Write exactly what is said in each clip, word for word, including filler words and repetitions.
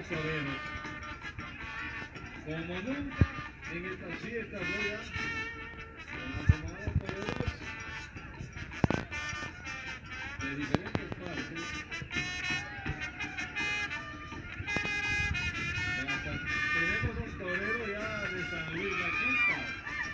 toreros. Como nunca en estas fiestas voy a con las amadas toreros de diferentes partes. Hasta tenemos un torero ya de San Luis La Culpa.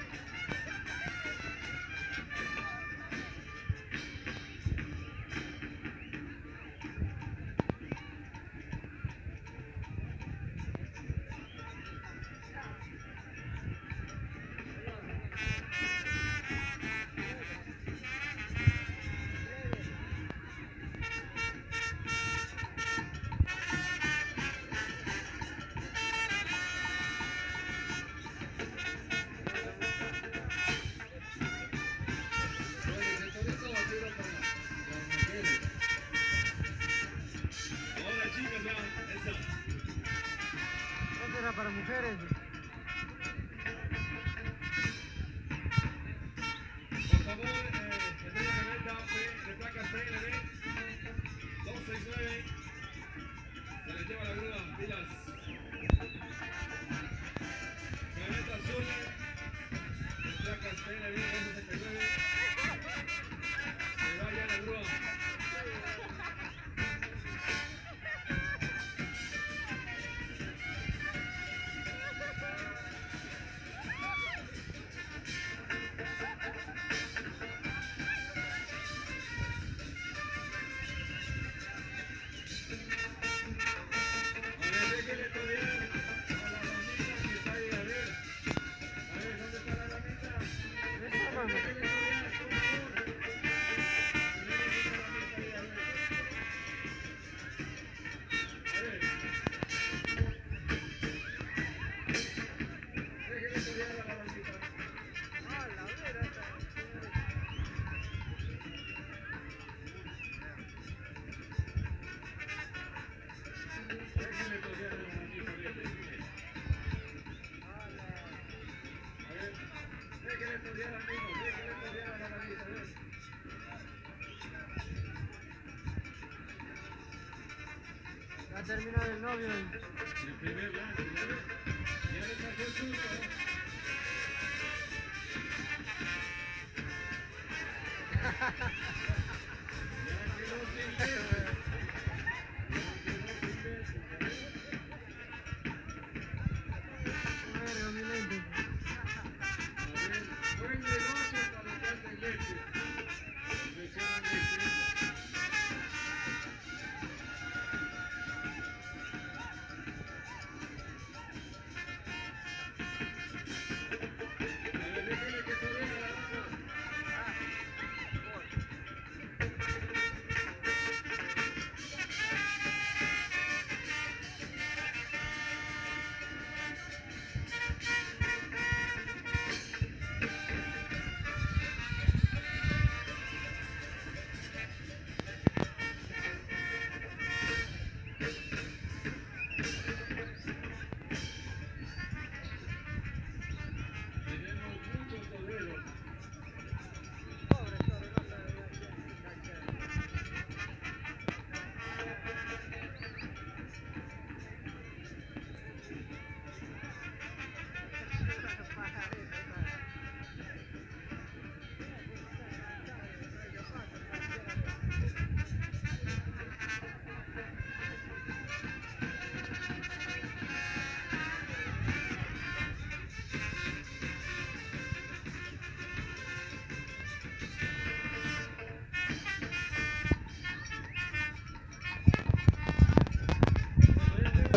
Para mujeres. Por favor, eh, el de la camioneta de placas P L B doscientos sesenta y nueve se les lleva la grúa, pilas. Camioneta azul de placas P L B doscientos sesenta y nueve se vaya la grúa. Ya terminó el novio. El primer lance, ya le pasó el susto. Ya quedó sin peso. Buen negocio para los que hacen leche.